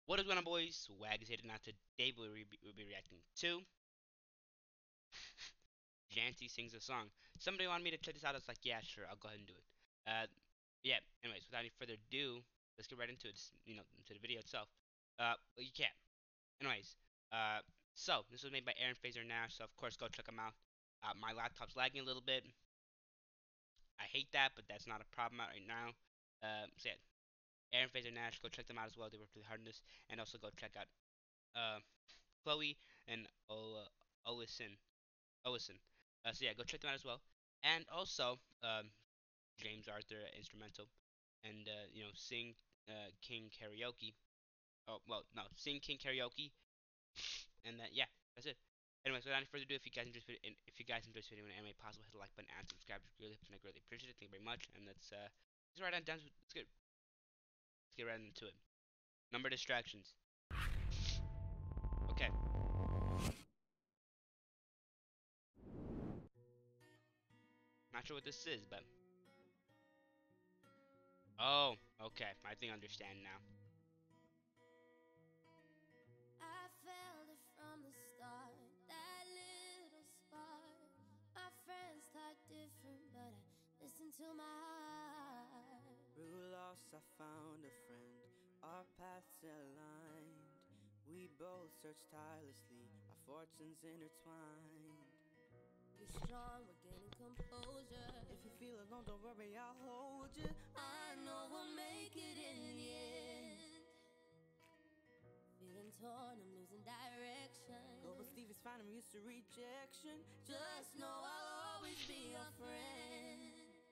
What is going on, boys? Swaggys here, and today we'll be reacting to Jancy sings a song. Somebody wanted me to check this out. I was like, yeah, sure, I'll go ahead and do it. Yeah. Anyways, without any further ado, let's get right into it. Into the video itself. Well, you can't. Anyways, uh, so this was made by Fraser Nash. So of course, go check them out. My laptop's lagging a little bit. I hate that, but that's not a problem right now. So yeah, Fraser Nash, go check them out as well. They worked really hard on this, and also go check out uh Chloe and Olison. Olison. So yeah, go check them out as well. And also, James Arthur instrumental, and sing King karaoke. Oh well, no, sing King karaoke, and yeah, that's it. Anyways, without any further ado, if you guys enjoyed this video in any way possible, hit the like button and subscribe. I greatly appreciate it. Thank you very much. And let's right on down. Let's get right into it. Number distractions. Okay. Not sure what this is, but oh, okay. I think I understand now. I felt it from the start, that little spark. My friends thought different, but I listened to my heart. Through loss I found a friend, our paths aligned. We both searched tirelessly, our fortunes intertwined. Be strong, we're gaining composure. If you feel alone, don't worry, I'll hold you. I know we'll make it in the end. Feeling torn, I'm losing direction. Go but Steve is fine, I'm used to rejection. Just know I'll always be your friend.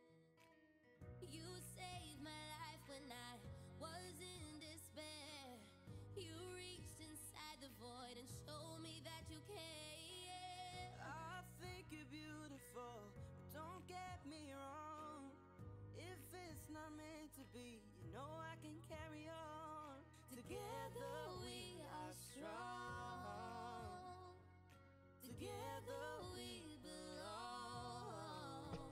You saved my life when I was in despair. You reached inside the void and showed me that you care. I think you're beautiful, but don't get me wrong. If it's not meant to be, you know I can carry on. Together we are strong. Together we belong.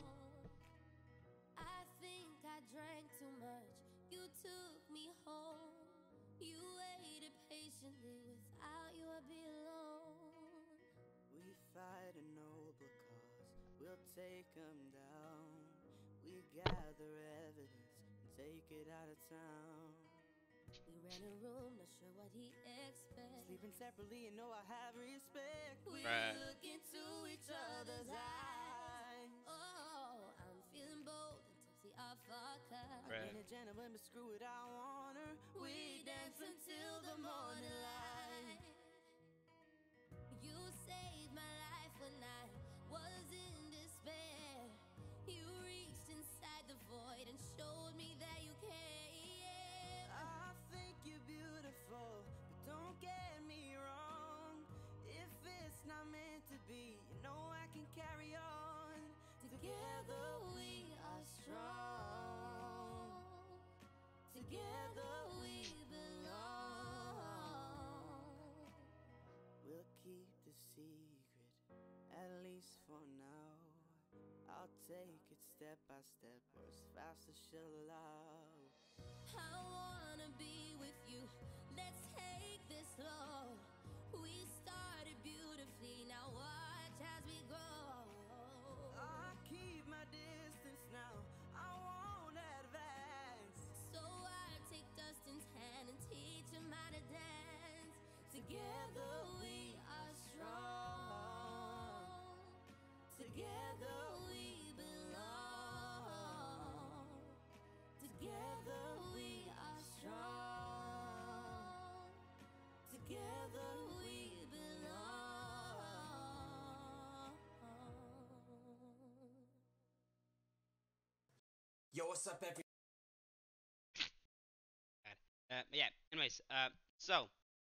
I think I drank too much. You took me home. You waited patiently. Without you I'd be alone. We fight a noble cause, we'll take them down. We gather evidence and take it out of town. We ran a room, not sure what he expects. Sleeping separately, you know I have respect. We look into each other's eyes. Oh, I'm feeling bold and tipsy off vodka. I've been a gentleman, but screw it, I want her. We dance until the morning light. You saved my life when I was in despair. You reached inside the void and showed me that you care. I think you're beautiful, but don't get me wrong. If it's not meant to be, you know I can carry on. Together we are strong. Together we belong. We'll keep the secret, at least for now. I'll take it step by step, or as fast as she'll allow. I wanna be with you, let's take this slow. We started beautifully, now watch as we grow. I keep my distance now, I won't advance. So I take Dustin's hand and teach him how to dance. Together we are strong. Together we belong. Together we are strong. Together we belong. Yo, what's up, everybody? Yeah. Anyways, so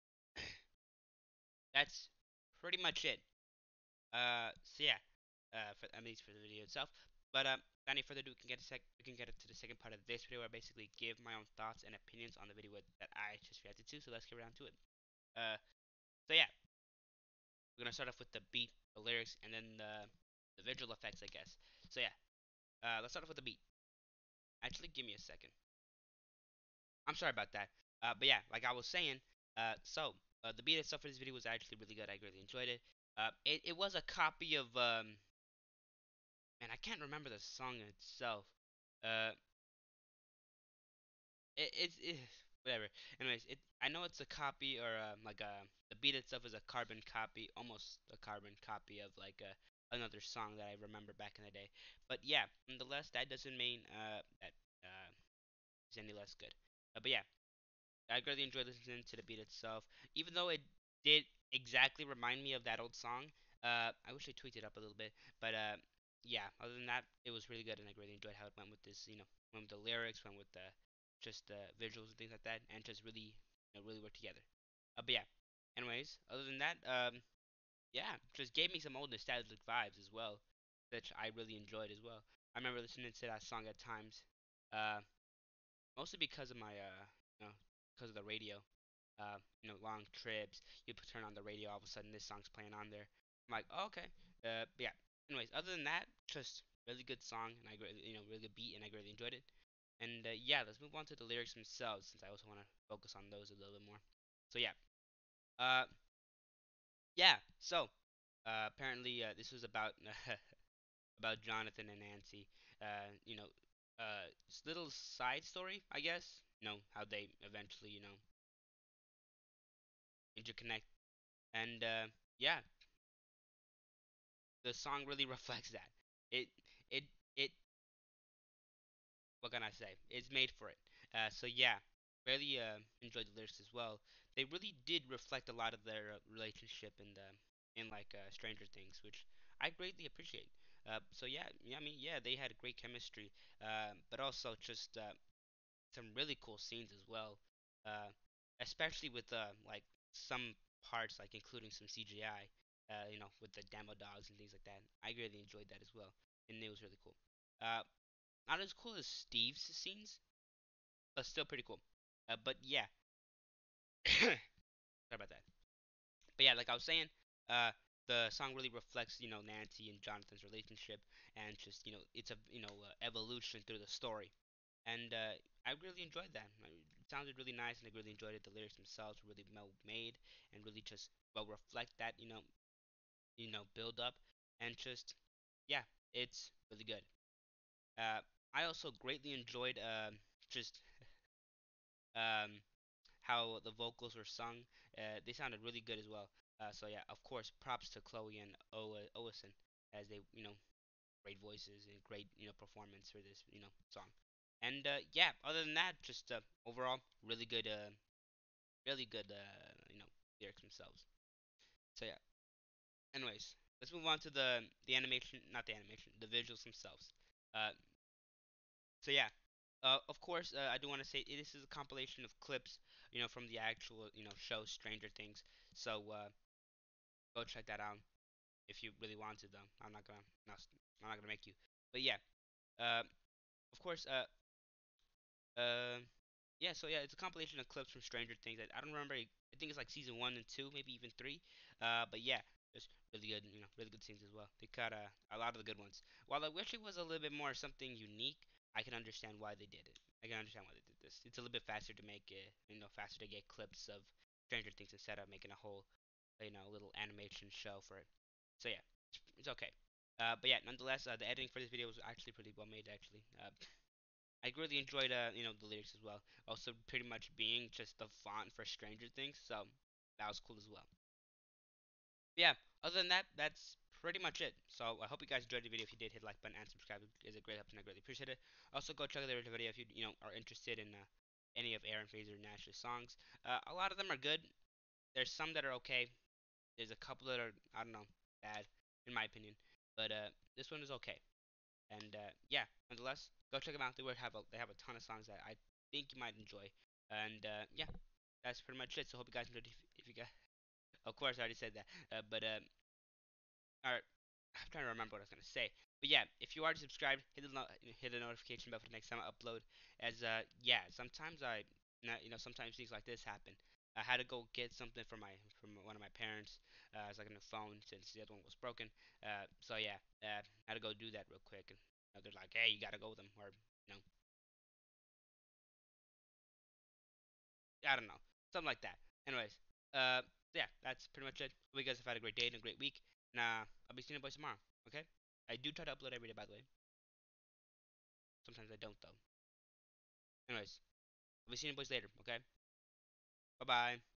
that's pretty much it. So yeah, for at least for the video itself. But without any further ado, we can get to the second part of this video, where I basically give my own thoughts and opinions on the video that I just reacted to. So let's get around to it. So yeah, we're gonna start off with the beat, the lyrics, and then the visual effects, I guess. So yeah, let's start off with the beat. Actually, give me a second. I'm sorry about that. But yeah, like I was saying, The beat itself for this video was actually really good. I really enjoyed it. It was a copy of man, I can't remember the song itself. Uh, it's whatever. Anyways, I know it's a copy or like the beat itself is a carbon copy, almost a carbon copy of like another song that I remember back in the day. But yeah, nonetheless, that doesn't mean that uh, it's any less good. But yeah, I really enjoyed listening to the beat itself, even though it did exactly remind me of that old song. I wish I tweaked it up a little bit, but yeah. Other than that, it was really good, and I really enjoyed how it went with this. Went with the lyrics, went with the just the visuals and things like that, and just really, really worked together. But yeah. Anyways, other than that, yeah, just gave me some old nostalgic vibes as well, which I really enjoyed as well. I remember listening to that song at times. Uh, Mostly because of my you know, because of the radio. Long trips, you turn on the radio, all of a sudden this song's playing on there. I'm like, oh, okay. But yeah. Anyways, other than that, just really good song, and really good beat, and I really enjoyed it. And yeah, let's move on to the lyrics themselves, since I also want to focus on those a little bit more. So yeah, uh, yeah. So apparently, this was about about Jonathan and Nancy. Little side story, I guess. How they eventually, interconnect. And yeah, the song really reflects that. It, it, it. What can I say? It's made for it. So yeah, really enjoyed the lyrics as well. They really did reflect a lot of their relationship in like Stranger Things, which I greatly appreciate. So yeah, I mean, yeah, they had great chemistry, but also just some really cool scenes as well, uh, especially with like some parts, like including some CGI, with the demo dogs and things like that. I really enjoyed that as well, and it was really cool. Uh, Not as cool as Steve's scenes, but still pretty cool. But yeah, sorry about that. But yeah, like I was saying, uh, the song really reflects, Nancy and Jonathan's relationship, and just, it's a, evolution through the story. And I really enjoyed that. It sounded really nice, and I really enjoyed it. The lyrics themselves were really well made, and really just well reflect that, build up, and just yeah, it's really good. Uh, I also greatly enjoyed just um, how the vocals were sung. They sounded really good as well. So yeah, of course, props to Chloe and Owison, as they, great voices and great, performance for this, song. And yeah, other than that, just overall really good, lyrics themselves. So yeah. Anyways, let's move on to the animation, not the animation, the visuals themselves. Uh, so yeah. Of course, I do want to say this is a compilation of clips, from the actual, show Stranger Things. So go check that out if you really want to, though. No, I'm not gonna make you. But yeah, uh, of course, uh, yeah. So yeah, it's a compilation of clips from Stranger Things. I don't remember. I think it's like season 1 and 2, maybe even 3. But yeah, just really good, really good scenes as well. They cut a lot of the good ones. While I wish it was a little bit more something unique, I can understand why they did it. I can understand why they did this. It's a little bit faster to make it, faster to get clips of Stranger Things instead of making a whole, little animation show for it. So yeah, it's okay. But yeah, nonetheless, the editing for this video was actually pretty well made. Actually, I really enjoyed, the lyrics as well. Also, pretty much being just the font for Stranger Things, so that was cool as well. Yeah, other than that, that's pretty much it. So I hope you guys enjoyed the video. If you did, hit the like button and subscribe. It's a great help, and I greatly appreciate it. Also, go check out the original video if you are interested in any of Aaron Fraser Nash's songs. A lot of them are good. There's some that are okay. There's a couple that are, I don't know, bad in my opinion. But this one is okay. And yeah, nonetheless, go check them out. They have a ton of songs that I think you might enjoy. And yeah, that's pretty much it. So hope you guys enjoyed. If you guys, of course, I already said that. But alright, I'm trying to remember what I was gonna say. But yeah, if you are subscribed, hit the notification bell for the next time I upload. As yeah, sometimes sometimes things like this happen. I had to go get something from one of my parents. It's like on the phone since the other one was broken. So yeah, I had to go do that real quick. And they're like, hey, you gotta go with them, or you know, I don't know, something like that. Anyways, yeah, that's pretty much it. Hope you guys have had a great day and a great week. And I'll be seeing you boys tomorrow. Okay? I do try to upload every day, by the way. Sometimes I don't though. Anyways, I'll be seeing you boys later. Okay? Bye bye.